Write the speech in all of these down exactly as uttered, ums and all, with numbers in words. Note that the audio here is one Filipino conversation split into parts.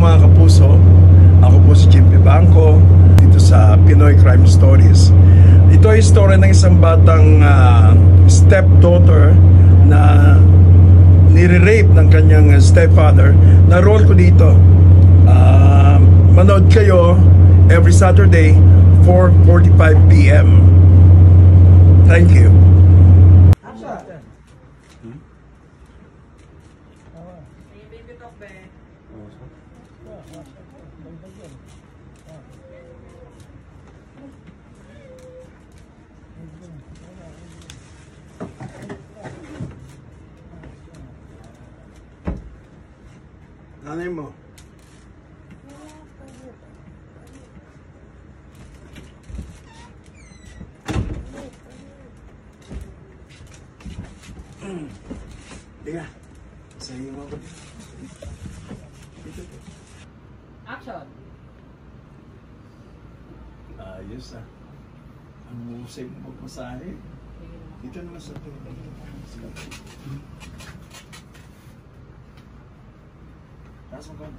mga kapuso, ako po si Jimmy Bangko dito sa Pinoy Crime Stories. Ito ay story ng isang batang uh, stepdaughter na nire-rape ng kanyang stepfather. Na role ko dito. Uh, manood kayo every Saturday four forty-five p m Thank you. Nanay mo. Tiga. Sa iyo ako. Action. Ayos ah. Ang musay mo magmasahe. Dito naman sa ito. Taas mo konti.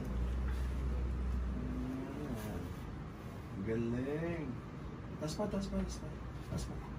Galing. Taas pa, taas pa, taas pa. Taas pa.